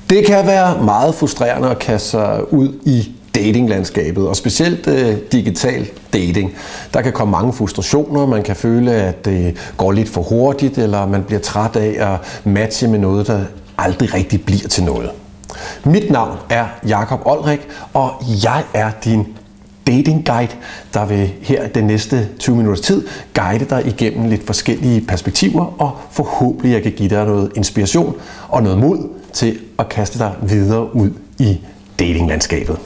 Det kan være meget frustrerende at kaste sig ud i datinglandskabet, og specielt digital dating. Der kan komme mange frustrationer, man kan føle, at det går lidt for hurtigt, eller man bliver træt af at matche med noget, der aldrig rigtig bliver til noget. Mit navn er Jakob Olrik, og jeg er din datingguide, der vil her den næste 20 minutters tid guide dig igennem lidt forskellige perspektiver, og forhåbentlig jeg kan give dig noget inspiration og noget mod til at kaste dig videre ud i datinglandskabet.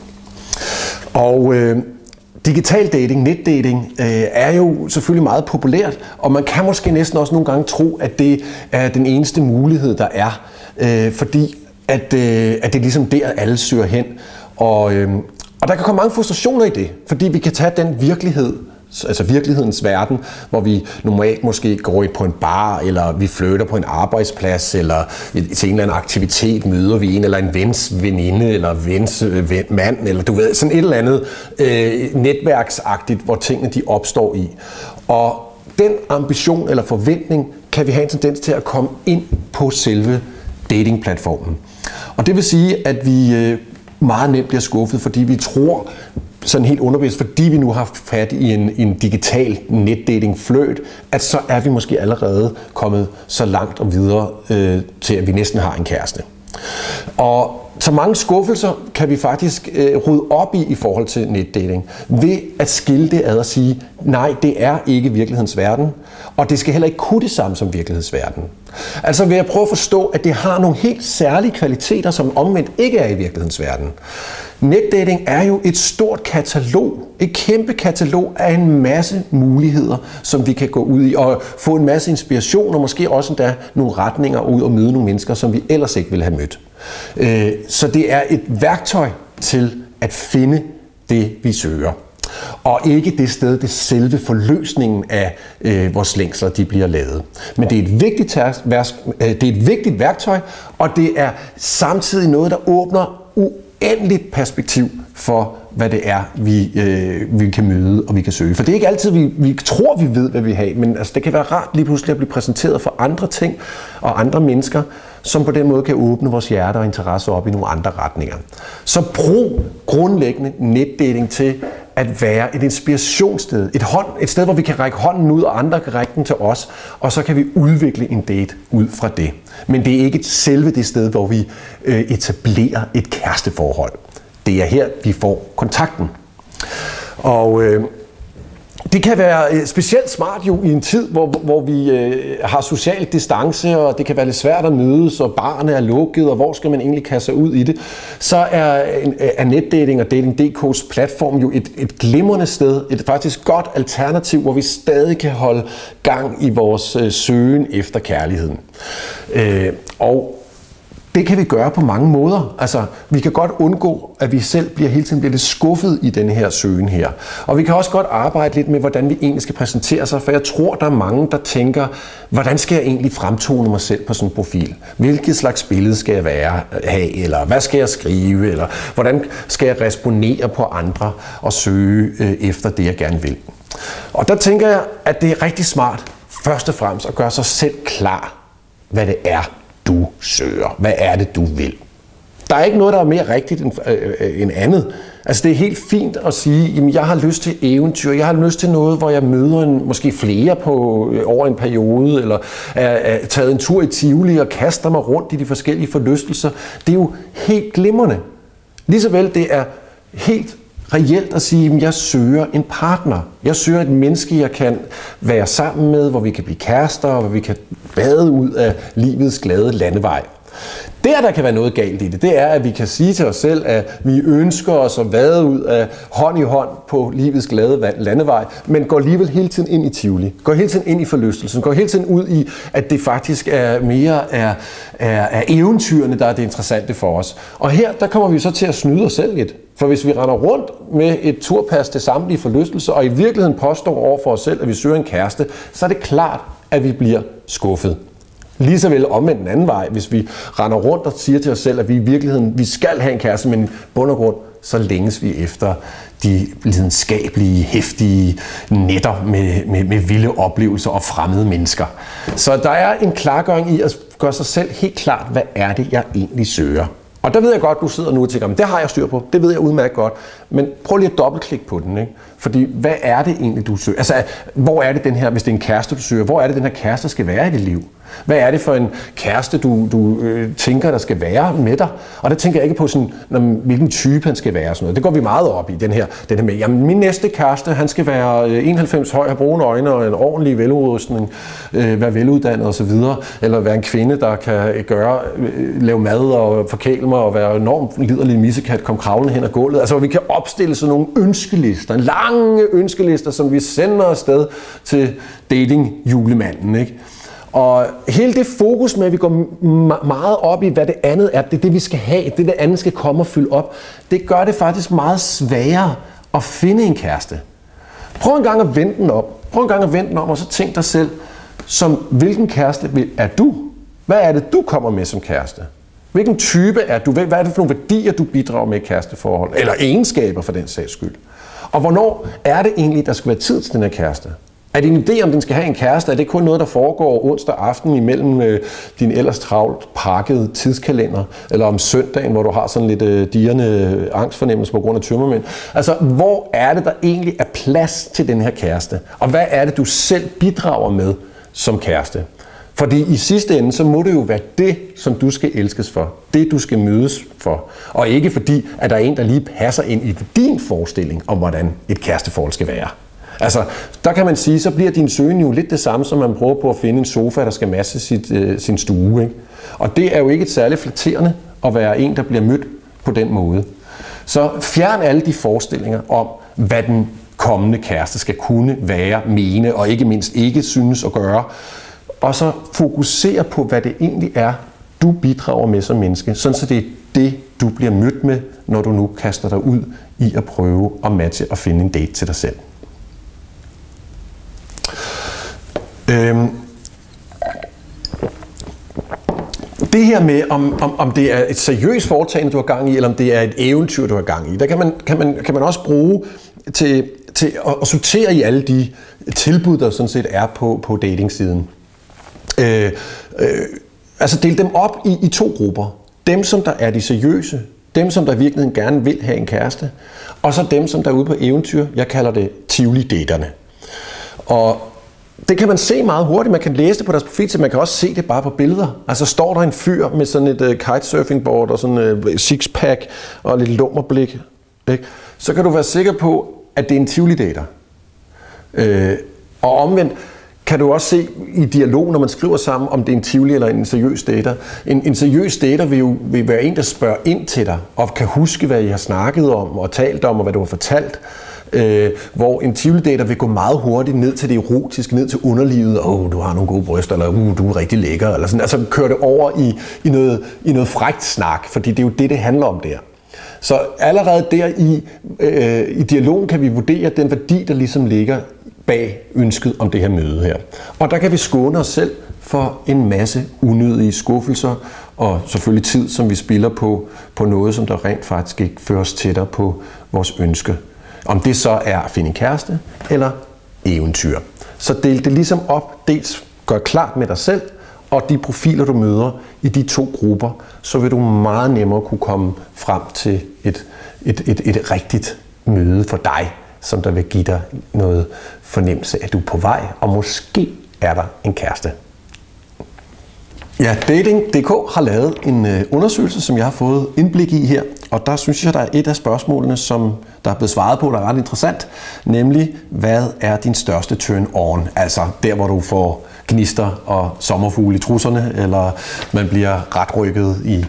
Og digital dating, netdating, er jo selvfølgelig meget populært, og man kan måske næsten også nogle gange tro, at det er den eneste mulighed, der er, fordi at det er ligesom der, alle søger hen. Og der kan komme mange frustrationer i det, fordi vi kan tage den virkelighed, altså virkelighedens verden, hvor vi normalt måske går på en bar, eller vi flytter på en arbejdsplads, eller til en eller anden aktivitet møder vi en, eller en vens veninde, eller vens mand, eller du ved, sådan et eller andet netværksagtigt, hvor tingene de opstår i. Og den ambition eller forventning kan vi have en tendens til at komme ind på selve datingplatformen. Og det vil sige, at vi meget nemt bliver skuffet, fordi vi tror, sådan helt underbevidst, fordi vi nu har fat i en digital netdating-fløjt, at så er vi måske allerede kommet så langt og videre til, at vi næsten har en kæreste. Og så mange skuffelser kan vi faktisk rydde op i forhold til netdating, ved at skille det ad og sige, nej, det er ikke virkelighedens verden, og det skal heller ikke kunne det samme som virkelighedens-verden. Altså ved at prøve at forstå, at det har nogle helt særlige kvaliteter, som omvendt ikke er i virkelighedens verden. Netdating er jo et stort katalog, et kæmpe katalog af en masse muligheder, som vi kan gå ud i og få en masse inspiration, og måske også endda nogle retninger ud og møde nogle mennesker, som vi ellers ikke ville have mødt. Så det er et værktøj til at finde det, vi søger. Og ikke det sted, det selve forløsningen af vores længsler, de bliver lavet. Men det er et vigtigt værktøj, og det er samtidig noget, der åbner uendeligt perspektiv for, hvad det er, vi kan møde og vi kan søge. For det er ikke altid, vi tror, vi ved, hvad vi har, men altså, det kan være rart lige pludselig at blive præsenteret for andre ting og andre mennesker, som på den måde kan åbne vores hjerte og interesse op i nogle andre retninger. Så brug grundlæggende netdating til at være et inspirationssted, et sted, hvor vi kan række hånden ud, og andre kan række den til os, og så kan vi udvikle en date ud fra det. Men det er ikke selve det sted, hvor vi etablerer et kæresteforhold. Det er her, vi får kontakten. Og det kan være specielt smart jo i en tid, hvor vi har social distance, og det kan være lidt svært at mødes, og barnet er lukket, og hvor skal man egentlig kaste sig ud i det. Så er netdating og Dating.dk's platform jo et glimrende sted, et faktisk godt alternativ, hvor vi stadig kan holde gang i vores søgen efter kærligheden. Og det kan vi gøre på mange måder. Altså, vi kan godt undgå, at vi selv hele tiden bliver lidt skuffet i denne her søgen her. Og vi kan også godt arbejde lidt med, hvordan vi egentlig skal præsentere sig, for jeg tror, der er mange, der tænker, hvordan skal jeg egentlig fremtone mig selv på sådan en profil? Hvilket slags billede skal jeg have, eller hvad skal jeg skrive, eller hvordan skal jeg respondere på andre og søge efter det, jeg gerne vil? Og der tænker jeg, at det er rigtig smart, først og fremmest, at gøre sig selv klar, hvad det er, du søger. Hvad er det, du vil? Der er ikke noget, der er mere rigtigt end andet. Altså, det er helt fint at sige, jamen, jeg har lyst til eventyr, jeg har lyst til noget, hvor jeg møder måske flere over en periode, eller er taget en tur i Tivoli og kaster mig rundt i de forskellige forlystelser. Det er jo helt glimrende. Ligesåvel det er helt reelt at sige, at jeg søger en partner. Jeg søger et menneske, jeg kan være sammen med, hvor vi kan blive kærester, og hvor vi kan bade ud af livets glade landevej. Der kan være noget galt i det, det er, at vi kan sige til os selv, at vi ønsker os at vade ud af hånd i hånd på livets glade landevej, men går alligevel hele tiden ind i Tivoli, går hele tiden ind i forlystelsen, går hele tiden ud i, at det faktisk er mere er eventyrene, der er det interessante for os. Og her, der kommer vi så til at snyde os selv lidt. For hvis vi render rundt med et turpas til samtlige forlystelser, og i virkeligheden påstår over for os selv, at vi søger en kæreste, så er det klart, at vi bliver skuffet. Lige så vel omvendt den anden vej, hvis vi render rundt og siger til os selv, at vi i virkeligheden vi skal have en kæreste, men i bund og grund så længes vi efter de lidenskabelige, heftige netter med vilde oplevelser og fremmede mennesker. Så der er en klargøring i at gøre sig selv helt klart, hvad er det, jeg egentlig søger. Og der ved jeg godt, du sidder nu og tænker, men det har jeg styr på, det ved jeg udmærket godt, men prøv lige at dobbeltklikke på den, ikke? Fordi hvad er det egentlig, du søger? Altså, hvor er det den her, hvis det er en kæreste, du søger, hvor er det den her kæreste skal være i dit liv? Hvad er det for en kæreste, du tænker, der skal være med dig? Og der tænker jeg ikke på sådan, hvilken type han skal være. Sådan noget. Det går vi meget op i, den her med, jamen min næste kæreste, han skal være 91 høj, have brune øjne og en ordentlig veludrustning, være veluddannet osv. Eller være en kvinde, der kan lave mad og forkæle mig og være enormt liderlig missekat, komme kravlende hen ad gulvet. Altså vi kan opstille sådan nogle ønskelister, lange ønskelister, som vi sender afsted til dating-julemanden, ikke? Og hele det fokus med, at vi går meget op i, hvad det andet er, det er det, vi skal have, det andet skal komme og fylde op, det gør det faktisk meget sværere at finde en kæreste. Prøv en gang at vende den om. Og så tænk dig selv, hvilken kæreste er du? Hvad er det, du kommer med som kæreste? Hvilken type er du? Hvad er det for nogle værdier, du bidrager med i kæresteforhold? Eller egenskaber for den sags skyld? Og hvornår er det egentlig, der skal være tid til den her kæreste? Er det en idé, om den skal have en kæreste? Er det kun noget, der foregår onsdag aften imellem din ellers travlt pakkede tidskalender? Eller om søndagen, hvor du har sådan lidt dirrende angstfornemmelse på grund af tømmermænd? Altså, hvor er det, der egentlig er plads til den her kæreste? Og hvad er det, du selv bidrager med som kæreste? Fordi i sidste ende, så må det jo være det, som du skal elskes for. Det, du skal mødes for. Og ikke fordi, at der er en, der lige passer ind i din forestilling om, hvordan et kæresteforhold skal være. Altså, der kan man sige, så bliver din søgen jo lidt det samme, som man prøver på at finde en sofa, der skal matche sin stue. Ikke? Og det er jo ikke et særligt flatterende at være en, der bliver mødt på den måde. Så fjern alle de forestillinger om, hvad den kommende kæreste skal kunne være, mene og ikke mindst ikke synes at gøre. Og så fokusere på, hvad det egentlig er, du bidrager med som menneske, sådan så det er det, du bliver mødt med, når du nu kaster dig ud i at prøve at matche og finde en date til dig selv. Det her med, om det er et seriøst foretagende, du har gang i, eller om det er et eventyr, du har gang i, der kan man også bruge til at sortere i alle de tilbud, der sådan set er på datingsiden. Altså dele dem op i to grupper. Dem, som der er de seriøse, dem, som der virkelig gerne vil have en kæreste, og så dem, som der er ude på eventyr. Jeg kalder det Tivoli-daterne. Og det kan man se meget hurtigt. Man kan læse det på deres profil, så man kan også se det bare på billeder. Altså står der en fyr med sådan et kitesurfingboard og sådan et sixpack og lidt lummerblik, ikke? Så kan du være sikker på, at det er en Tivoli-dater. Og omvendt kan du også se i dialog, når man skriver sammen, om det er en Tivoli eller en seriøs dater. En seriøs dater vil være en, der spørger ind til dig, og kan huske, hvad I har snakket om og talt om, og hvad du har fortalt. Hvor en Tivoli-dater vil gå meget hurtigt ned til det erotiske, ned til underlivet, du har nogle gode bryster, eller du er rigtig lækker, eller sådan. Altså køre det over i noget frækt snak, fordi det er jo det handler om der. Så allerede der i dialogen kan vi vurdere den værdi, der ligesom ligger bag ønsket om det her møde her. Og der kan vi skåne os selv for en masse unødige skuffelser, og selvfølgelig tid, som vi spilder på noget, som der rent faktisk ikke fører os tættere på vores ønske. Om det så er at finde en kæreste eller eventyr. Så del det ligesom op, dels gør klart med dig selv, og de profiler, du møder i de to grupper, så vil du meget nemmere kunne komme frem til et rigtigt møde for dig, som der vil give dig noget fornemmelse, at du er på vej, og måske er der en kæreste. Ja, Dating.dk har lavet en undersøgelse, som jeg har fået indblik i her, og der synes jeg, der er et af spørgsmålene, som der er blevet svaret på, der er ret interessant, nemlig, hvad er din største turn-on? Altså der, hvor du får gnister og sommerfugle i trusserne, eller man bliver ret rykket i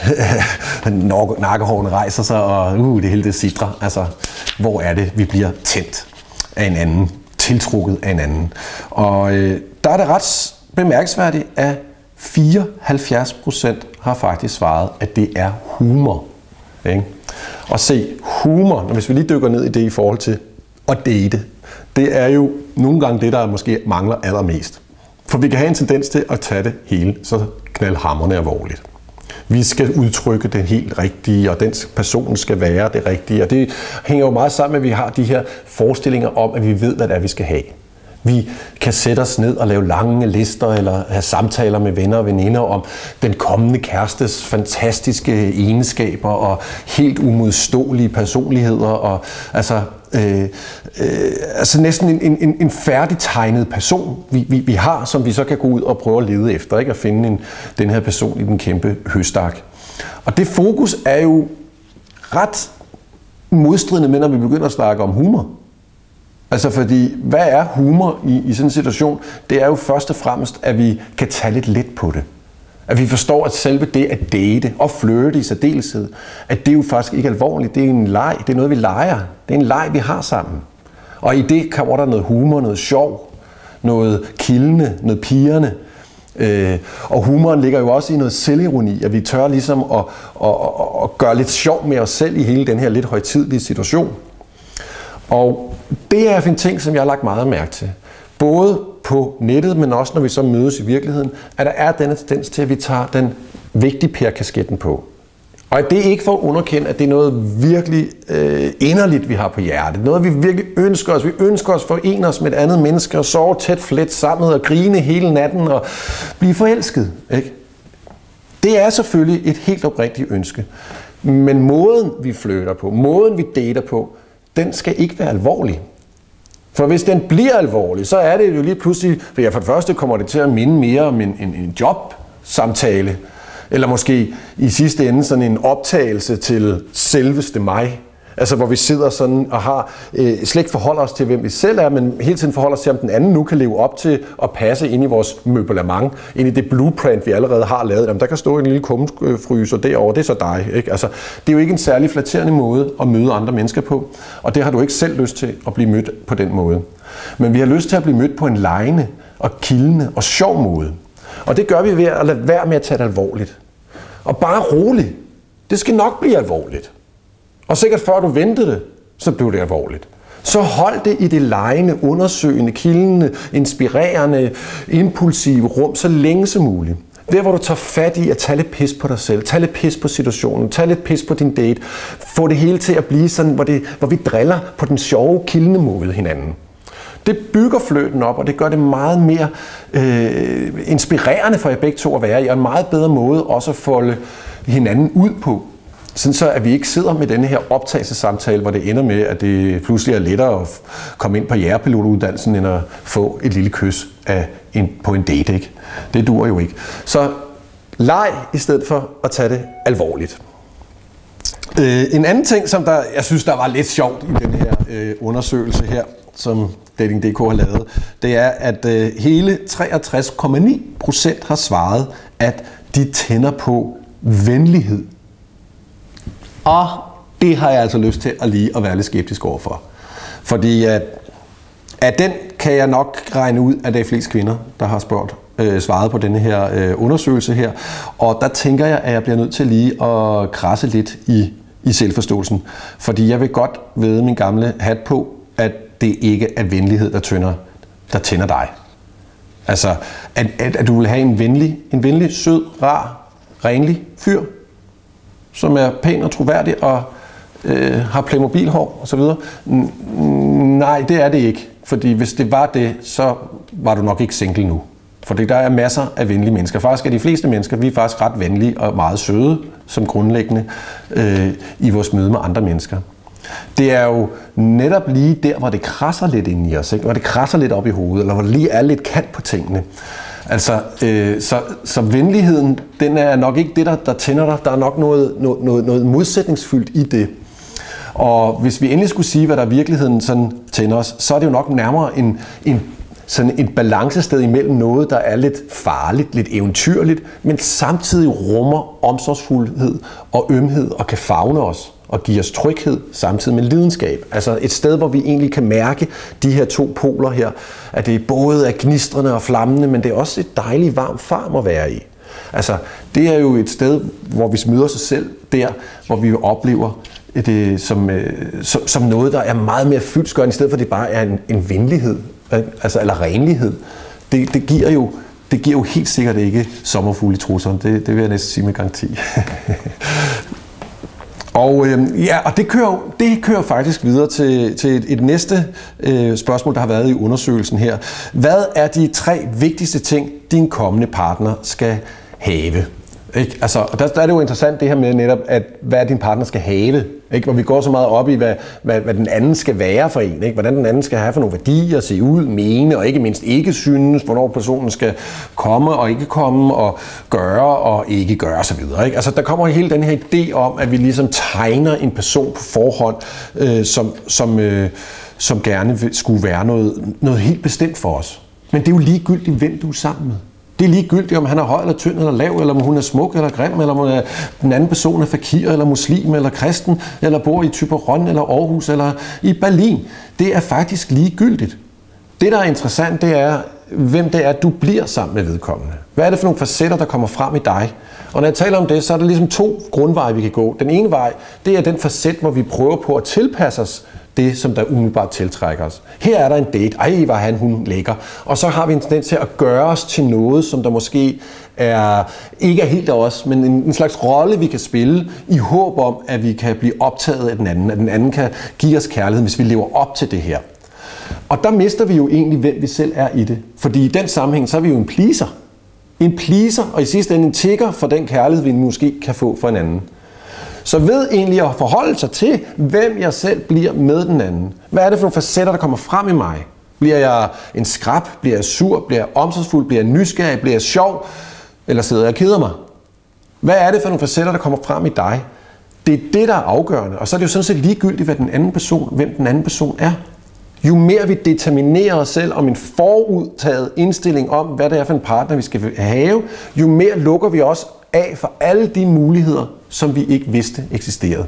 nakkehårene rejser sig, og det hele det sidrer. Altså, hvor er det, vi bliver tændt af en anden, tiltrukket af en anden? Og der er det ret bemærkelsesværdigt, at 74% har faktisk svaret, at det er humor. Ikke? Og se, humor, hvis vi lige dykker ned i det i forhold til at date, det er jo nogle gange det, der måske mangler allermest. For vi kan have en tendens til at tage det hele så knaldhamrende alvorligt. Vi skal udtrykke det helt rigtige, og den person skal være det rigtige. Og det hænger jo meget sammen med, at vi har de her forestillinger om, at vi ved, hvad det er, vi skal have. Vi kan sætte os ned og lave lange lister eller have samtaler med venner og veninder om den kommende kærestes fantastiske egenskaber og helt umodståelige personligheder. Og, altså næsten en færdigtegnet person, vi har, som vi så kan gå ud og prøve at lede efter, ikke? At finde den her person i den kæmpe høstak. Og det fokus er jo ret modstridende med, når vi begynder at snakke om humor. Altså fordi, hvad er humor i sådan en situation? Det er jo først og fremmest, at vi kan tage lidt let på det. At vi forstår, at selve det at date og flirte i særdeleshed, at det er jo faktisk ikke alvorligt. Det er en leg. Det er noget, vi leger. Det er en leg, vi har sammen. Og i det kommer der noget humor, noget sjov, noget kildende, noget pirrende. Og humoren ligger jo også i noget selvironi, at vi tør ligesom at gøre lidt sjov med os selv i hele den her lidt højtidelige situation. Og det er en ting, som jeg har lagt meget mærke til. Både på nettet, men også når vi så mødes i virkeligheden, at der er denne tendens til, at vi tager den vigtige Per-kasketten på. Og det er ikke for at underkende, at det er noget virkelig inderligt, vi har på hjertet. Noget, vi virkelig ønsker os. Vi ønsker os at forene os med et andet menneske og sove tæt flet sammen og grine hele natten og blive forelsket. Ikke? Det er selvfølgelig et helt oprigtigt ønske. Men måden, vi flirter på, måden, vi dater på, den skal ikke være alvorlig. For hvis den bliver alvorlig, så er det jo lige pludselig, for det første kommer det til at minde mere om en jobsamtale, eller måske i sidste ende sådan en optagelse til selveste mig. Altså hvor vi sidder sådan og har slet ikke forholder os til, hvem vi selv er, men hele tiden forholder os til, om den anden nu kan leve op til at passe ind i vores møblement, ind i det blueprint, vi allerede har lavet. Jamen, der kan stå en lille kummefryser derovre, det er så dig. Ikke? Altså, det er jo ikke en særlig flatterende måde at møde andre mennesker på, og det har du ikke selv lyst til at blive mødt på den måde. Men vi har lyst til at blive mødt på en legende og kildende og sjov måde. Og det gør vi ved at lade være med at tage det alvorligt. Og bare roligt. Det skal nok blive alvorligt. Og sikkert før du ventede det, så blev det alvorligt. Så hold det i det legende, undersøgende, kildende, inspirerende, impulsive rum så længe som muligt. Der hvor du tager fat i at tage lidt pis på dig selv, tage lidt pis på situationen, tage lidt pis på din date, få det hele til at blive sådan, hvor vi driller på den sjove, kildende måde hinanden. Det bygger flirten op, og det gør det meget mere inspirerende for jer begge to at være i, og en meget bedre måde også at folde hinanden ud på. Sådan så, at vi ikke sidder med denne her optagelsesamtale, hvor det ender med, at det pludselig er lettere at komme ind på jægerpilotuddannelsen, end at få et lille kys på en date. Ikke? Det duer jo ikke. Så leg i stedet for at tage det alvorligt. En anden ting, som jeg synes, der var lidt sjovt i den her undersøgelse her, som Dating.dk har lavet, det er, at hele 63,9% har svaret, at de tænder på venlighed. Og det har jeg altså lyst til at være lidt skeptisk overfor. Fordi at den kan jeg nok regne ud, at det er flest kvinder, der har svaret på denne her undersøgelse her. Og der tænker jeg, at jeg bliver nødt til lige at krasse lidt i selvforståelsen. Fordi jeg vil godt vædde min gamle hat på, at det ikke er venlighed, der tænder dig. Altså, at du vil have en venlig, sød, rar, renlig fyr, som er pæn og troværdig og har Playmobil-hår og så videre. Nej, det er det ikke. Fordi hvis det var det, så var du nok ikke single nu. Fordi der er masser af venlige mennesker. Faktisk er de fleste mennesker, vi er faktisk ret venlige og meget søde som grundlæggende i vores møde med andre mennesker. Det er jo netop lige der, hvor det krasser lidt ind i os, ikke? Hvor det krasser lidt op i hovedet, eller hvor det lige er lidt kant på tingene. Altså, så venligheden, den er nok ikke det, der tænder dig. Der er nok noget modsætningsfyldt i det. Og hvis vi endelig skulle sige, hvad der i virkeligheden sådan tænder os, så er det jo nok nærmere sådan et balancested imellem noget, der er lidt farligt, lidt eventyrligt, men samtidig rummer omsorgsfuldhed og ømhed og kan favne os og give os tryghed samtidig med lidenskab. Altså et sted, hvor vi egentlig kan mærke de her to poler her, at det både er gnistrende og flammende, men det er også et dejligt varmt farm at være i. Altså det er jo et sted, hvor vi møder sig selv der, hvor vi oplever det som noget, der er meget mere fyldestgørende, i stedet for at det bare er en venlighed, altså, eller renlighed. Det giver jo helt sikkert ikke sommerfugle i trusserne. Det vil jeg næsten sige med garanti. Og det kører faktisk videre til et næste spørgsmål, der har været i undersøgelsen her. Hvad er de 3 vigtigste ting, din kommende partner skal have? Ikke? Altså, der er det jo interessant det her med netop, at hvad din partner skal have, ikke? Hvor vi går så meget op i, hvad den anden skal være for en, ikke? Hvordan den anden skal have for nogle værdier, se ud, mene, og ikke mindst ikke synes, hvornår personen skal komme og ikke komme, og gøre og ikke gøre osv. Ikke? Altså, der kommer hele den her idé om, at vi ligesom tegner en person på forhånd, som gerne skulle være noget helt bestemt for os. Men det er jo ligegyldigt, hvem du er sammen med. Det er ligegyldigt, om han er høj eller tynd eller lav, eller om hun er smuk eller grim, eller om den anden person er fakir eller muslim eller kristen, eller bor i Thyborøn eller Aarhus eller i Berlin. Det er faktisk ligegyldigt. Det, der er interessant, det er, hvem det er, du bliver sammen med vedkommende. Hvad er det for nogle facetter, der kommer frem i dig? Og når jeg taler om det, så er der ligesom 2 grundveje, vi kan gå. Den ene vej, det er den facet, hvor vi prøver på at tilpasse os det, som der umiddelbart tiltrækker os. Her er der en date. Ej, var hun lækker. Og så har vi en tendens til at gøre os til noget, som der måske ikke er helt af os, men en slags rolle, vi kan spille i håb om, at vi kan blive optaget af den anden. At den anden kan give os kærlighed, hvis vi lever op til det her. Og der mister vi jo egentlig, hvem vi selv er i det. Fordi i den sammenhæng, så er vi jo en pleaser. En pleaser, og i sidste ende en tigger for den kærlighed, vi måske kan få for en anden. Så ved egentlig at forholde sig til, hvem jeg selv bliver med den anden. Hvad er det for nogle facetter, der kommer frem i mig? Bliver jeg en skrap? Bliver jeg sur? Bliver jeg omsorgsfuld? Bliver jeg nysgerrig? Bliver jeg sjov? Eller sidder jeg og keder mig? Hvad er det for nogle facetter, der kommer frem i dig? Det er det, der er afgørende. Og så er det jo sådan set ligegyldigt, hvem den anden person er. Jo mere vi determinerer os selv om en forudtaget indstilling om, hvad det er for en partner, vi skal have, jo mere lukker vi også af for alle de muligheder, som vi ikke vidste eksisterede.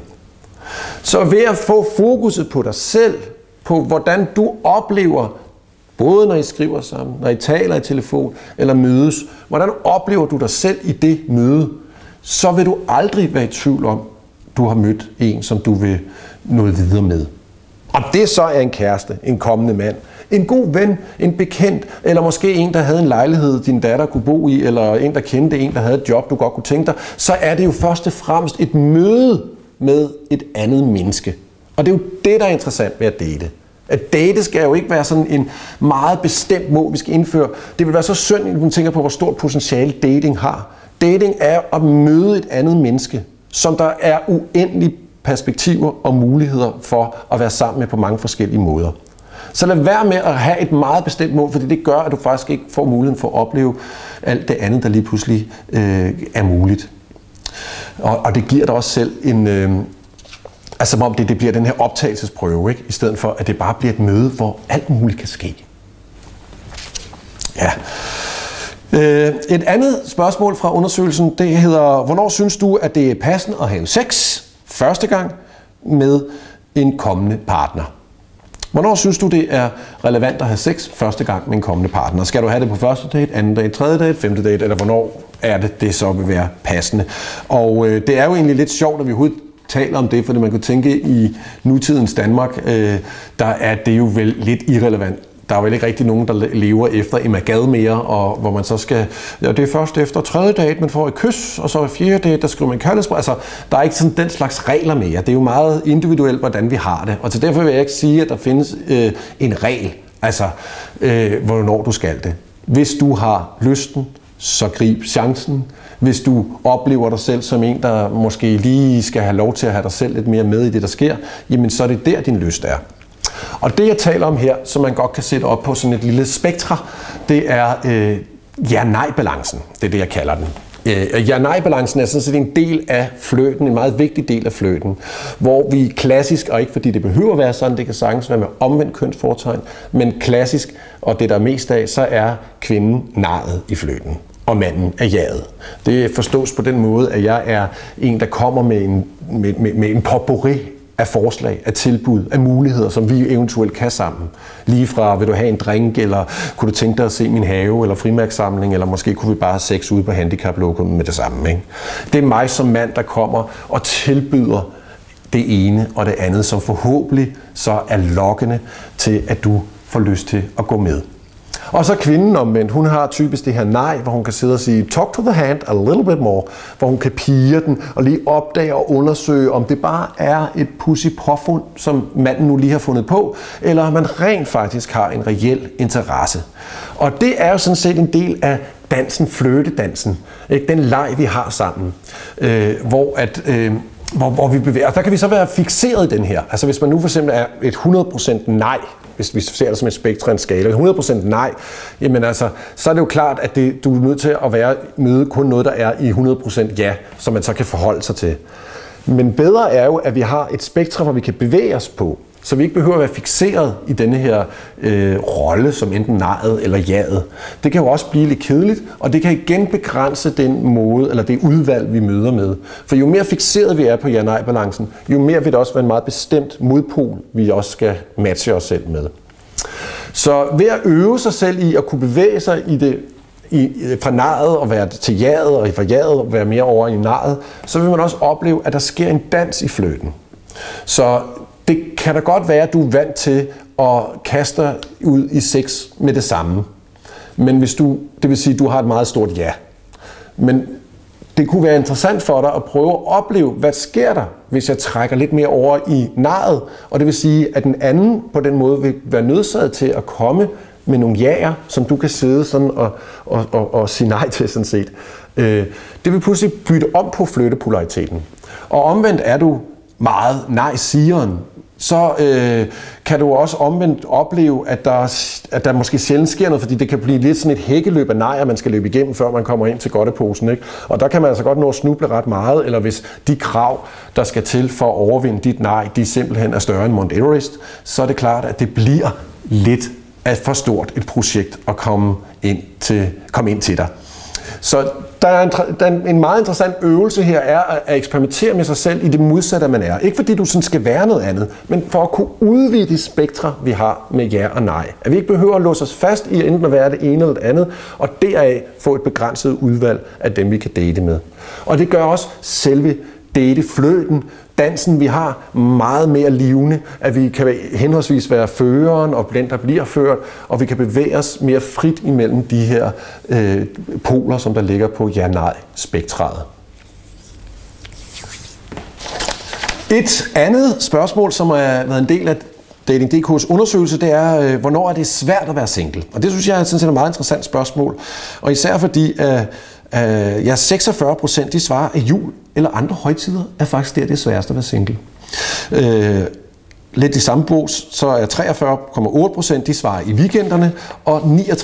Så ved at få fokuset på dig selv, på hvordan du oplever, både når I skriver sammen, når I taler i telefon eller mødes, hvordan oplever du dig selv i det møde, så vil du aldrig være i tvivl om, du har mødt en, som du vil nå videre med. Om det så er en kæreste, en kommende mand, en god ven, en bekendt, eller måske en, der havde en lejlighed, din datter kunne bo i, eller en, der kendte en, der havde et job, du godt kunne tænke dig, så er det jo først og fremmest et møde med et andet menneske. Og det er jo det, der er interessant ved at date. At date skal jo ikke være sådan en meget bestemt mål, vi skal indføre. Det vil være så synd, når man tænker på, hvor stort potentiale dating har. Dating er at møde et andet menneske, som der er uendelige perspektiver og muligheder for at være sammen med på mange forskellige måder. Så lad være med at have et meget bestemt mål, fordi det gør, at du faktisk ikke får muligheden for at opleve alt det andet, der lige pludselig er muligt. Og det giver dig også selv en... altså som om det bliver den her optagelsesprøve, ikke? I stedet for, at det bare bliver et møde, hvor alt muligt kan ske. Ja. Et andet spørgsmål fra undersøgelsen, det hedder, hvornår synes du, at det er passende at have sex første gang med en kommende partner? Hvornår synes du, det er relevant at have sex første gang med en kommende partner? Skal du have det på første date, anden date, tredje date, femte date, eller hvornår er det så vil være passende? Og det er jo egentlig lidt sjovt, at vi overhovedet taler om det, fordi man kunne tænke, i nutidens Danmark, der er det jo vel lidt irrelevant. Der er vel ikke rigtig nogen, der lever efter Emma Gad mere, og hvor man så skal... Ja, det er først efter tredje date, man får et kys, og så fjerde date, der skriver man kærlighedsbrev. Altså, der er ikke sådan den slags regler mere. Det er jo meget individuelt, hvordan vi har det. Og til derfor vil jeg ikke sige, at der findes en regel, altså hvornår du skal det. Hvis du har lysten, så grib chancen. Hvis du oplever dig selv som en, der måske lige skal have lov til at have dig selv lidt mere med i det, der sker, jamen så er det der, din lyst er. Og det, jeg taler om her, som man godt kan sætte op på sådan et lille spektra, det er ja-nej-balancen. Det er det, jeg kalder den. Ja-nej-balancen er sådan set en del af flirten, en meget vigtig del af flirten, hvor vi klassisk, og ikke fordi det behøver at være sådan, det kan sagtens være med omvendt kønsfortegn, men klassisk, og det der er mest af, så er kvinden narret i flirten, og manden er jaget. Det forstås på den måde, at jeg er en, der kommer med en potpourri af forslag, af tilbud, af muligheder, som vi eventuelt kan sammen. Lige fra, vil du have en drink, eller kunne du tænke dig at se min have, eller frimærkssamling, eller måske kunne vi bare have sex ude på handicap-logoet med det samme. Ikke? Det er mig som mand, der kommer og tilbyder det ene og det andet, som forhåbentlig så er lokkende til, at du får lyst til at gå med. Og så kvinden omvendt, hun har typisk det her nej, hvor hun kan sidde og sige, talk to the hand a little bit more, hvor hun kan pige den og lige opdage og undersøge, om det bare er et pudsigt påfund, som manden nu lige har fundet på, eller om man rent faktisk har en reel interesse. Og det er jo sådan set en del af dansen, flirtedansen, ikke? Den leg, vi har sammen, hvor vi bevæger. Og der kan vi så være fikseret i den her. Altså hvis man nu for eksempel er et 100% nej, hvis vi ser det som et spektrum, en skala, 100% nej, jamen altså, så er det jo klart, at du er nødt til at møde kun noget, der er i 100% ja, som man så kan forholde sig til. Men bedre er jo, at vi har et spektrum, hvor vi kan bevæge os på, så vi ikke behøver at være fikseret i denne her rolle, som enten nejet eller jaet. Det kan jo også blive lidt kedeligt, og det kan igen begrænse den måde, eller det udvalg, vi møder med. For jo mere fikseret vi er på ja-nej-balancen, jo mere vil det også være en meget bestemt modpol, vi også skal matche os selv med. Så ved at øve sig selv i at kunne bevæge sig fra nejet og være til jaet, og fra jaet og være mere over i nejet, så vil man også opleve, at der sker en dans i flirten. Så det kan da godt være, at du er vant til at kaste dig ud i sex med det samme. Men det vil sige, at du har et meget stort ja. Men det kunne være interessant for dig at prøve at opleve, hvad sker der, hvis jeg trækker lidt mere over i nejet. Og det vil sige, at den anden på den måde vil være nødsaget til at komme med nogle jaer, som du kan sidde sådan og sige nej til sådan set. Det vil pludselig bytte om på flyttepolariteten. Og omvendt er du meget nej-sigeren, så kan du også omvendt opleve, at der måske sjældent sker noget, fordi det kan blive lidt sådan et hækkeløb af nejer, man skal løbe igennem, før man kommer ind til godteposen, ikke? Og der kan man altså godt nå at snuble ret meget, eller hvis de krav, der skal til for at overvinde dit nej, de simpelthen er større end Mount Everest, så er det klart, at det bliver lidt af for stort et projekt at komme ind til dig. Så der er en meget interessant øvelse her, er at eksperimentere med sig selv i det modsatte, man er. Ikke fordi du sådan skal være noget andet, men for at kunne udvide de spektre, vi har med ja og nej. At vi ikke behøver at låse os fast i enten at være det ene eller det andet, og deraf få et begrænset udvalg af dem, vi kan date med. Og det gør også selve datefløten, dansen, vi har, meget mere livende, at vi kan henholdsvis være føreren og den, der bliver ført, og vi kan bevæge os mere frit imellem de her poler, som der ligger på ja-nej-spektraet. Et andet spørgsmål, som har været en del af Dating.dk's undersøgelse, det er, hvornår er det svært at være single? Og det synes jeg er sådan set et meget interessant spørgsmål, og især fordi 46% de svarer, at jul eller andre højtider er faktisk det sværeste at være single. Lidt i samme bås, så er 43,8% de svarer i weekenderne, og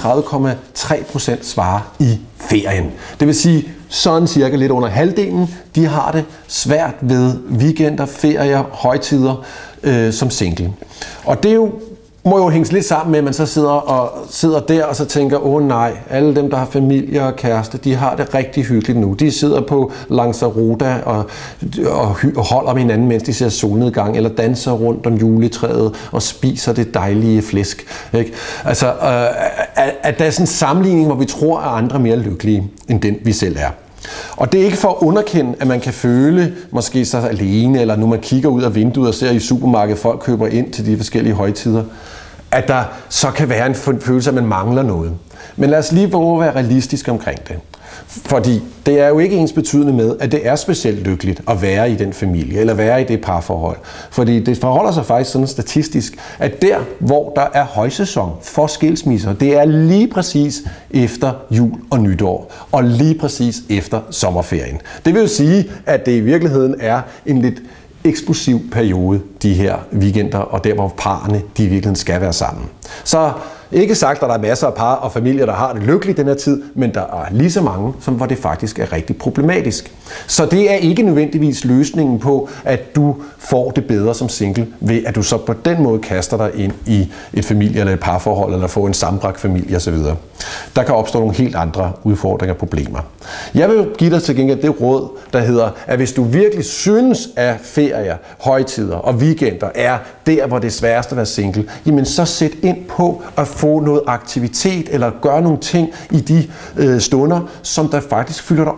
39,3% svarer i ferien. Det vil sige, sådan cirka lidt under halvdelen, de har det svært ved weekender, ferier, højtider som single. Og det er jo må jo hænges lidt sammen med, at man så sidder der og så tænker, nej, alle dem, der har familie og kæreste, de har det rigtig hyggeligt nu. De sidder på Lanzarote og holder med hinanden, mens de ser solnedgang, eller danser rundt om juletræet og spiser det dejlige flæsk. Ikke? Altså, at der er sådan en sammenligning, hvor vi tror, at andre er mere lykkelige, end den vi selv er. Og det er ikke for at underkende, at man kan føle måske sig alene, eller nu man kigger ud af vinduet og ser i supermarkedet, folk køber ind til de forskellige højtider, at der så kan være en følelse af, at man mangler noget. Men lad os lige våge at være realistiske omkring det. Fordi det er jo ikke ensbetydende med, at det er specielt lykkeligt at være i den familie, eller være i det parforhold. Fordi det forholder sig faktisk sådan statistisk, at der, hvor der er højsæson for skilsmisser, det er lige præcis efter jul og nytår, og lige præcis efter sommerferien. Det vil jo sige, at det i virkeligheden er en lidt eksplosiv periode, de her weekender, og der, hvor parerne de i virkeligheden skal være sammen. Så ikke sagt, at der er masser af par og familier, der har det lykkeligt den her tid, men der er lige så mange, som hvor det faktisk er rigtig problematisk. Så det er ikke nødvendigvis løsningen på, at du får det bedre som single, ved at du så på den måde kaster dig ind i et familie- eller et parforhold, eller får en sammenbragt familie osv. Der kan opstå nogle helt andre udfordringer og problemer. Jeg vil give dig til gengæld det råd, der hedder, at hvis du virkelig synes, at ferier, højtider og weekender er der, hvor det er sværest at være single, jamen så sæt ind på at få noget aktivitet eller gøre nogle ting i de stunder, som der faktisk fylder dig op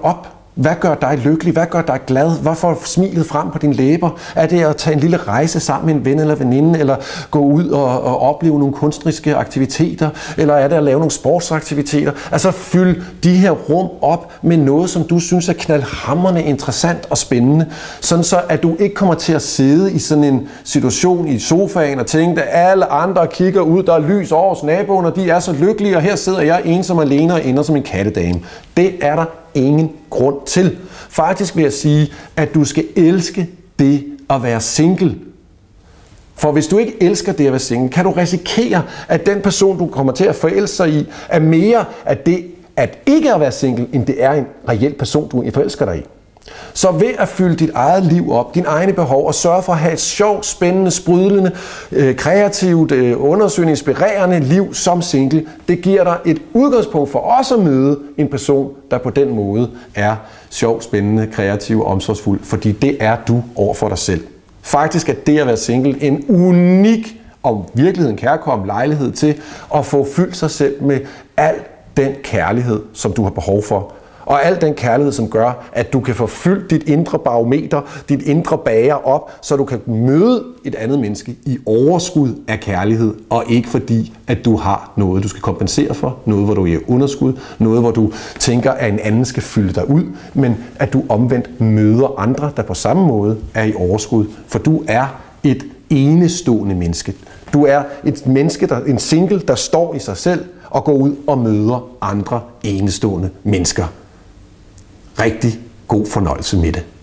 Hvad gør dig lykkelig? Hvad gør dig glad? Hvad får smilet frem på dine læber? Er det at tage en lille rejse sammen med en ven eller veninde, eller gå ud og opleve nogle kunstneriske aktiviteter, eller er det at lave nogle sportsaktiviteter? Altså fyld de her rum op med noget, som du synes er knaldhamrende interessant og spændende, sådan så at du ikke kommer til at sidde i sådan en situation i sofaen og tænke, at alle andre kigger ud, der er lys over hos naboen, og de er så lykkelige, og her sidder jeg ensom alene og ender som en kattedame. Det er der ingen grund til. Faktisk vil jeg sige, at du skal elske det at være single. For hvis du ikke elsker det at være single, kan du risikere, at den person, du kommer til at forelske sig i, er mere af det at ikke at være single, end det er en reel person, du forelsker dig i. Så ved at fylde dit eget liv op, dine egne behov, og sørge for at have et sjovt, spændende, sprudlende, kreativt, undersøgende, inspirerende liv som single, det giver dig et udgangspunkt for også at møde en person, der på den måde er sjov, spændende, kreativ og omsorgsfuld, fordi det er du over for dig selv. Faktisk er det at være single en unik og virkeligheden kærkommen lejlighed til at få fyldt sig selv med al den kærlighed, som du har behov for. Og al den kærlighed, som gør, at du kan få fyldt dit indre barometer, dit indre bager op, så du kan møde et andet menneske i overskud af kærlighed, og ikke fordi, at du har noget, du skal kompensere for, noget, hvor du er i underskud, noget, hvor du tænker, at en anden skal fylde dig ud, men at du omvendt møder andre, der på samme måde er i overskud, for du er et enestående menneske. Du er et menneske, en single, der står i sig selv og går ud og møder andre enestående mennesker. Rigtig god fornøjelse med det.